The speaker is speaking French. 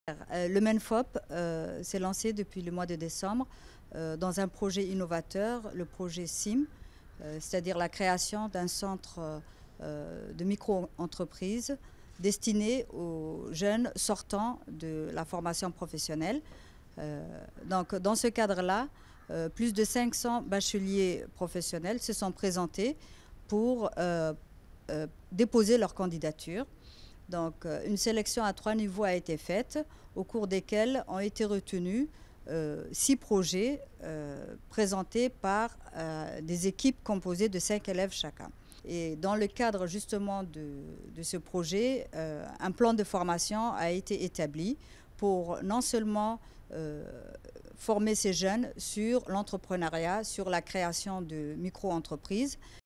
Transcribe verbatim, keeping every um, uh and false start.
Euh, Le MENFOP euh, s'est lancé depuis le mois de décembre euh, dans un projet innovateur, le projet S I M, euh, c'est-à-dire la création d'un centre euh, de micro-entreprise destiné aux jeunes sortant de la formation professionnelle. Euh, donc, dans ce cadre-là, euh, plus de cinq cents bacheliers professionnels se sont présentés pour euh, euh, déposer leur candidature. Donc, euh, une sélection à trois niveaux a été faite, au cours desquels ont été retenus euh, six projets euh, présentés par euh, des équipes composées de cinq élèves chacun. Et dans le cadre justement de, de ce projet, euh, un plan de formation a été établi pour non seulement euh, former ces jeunes sur l'entrepreneuriat, sur la création de micro-entreprises,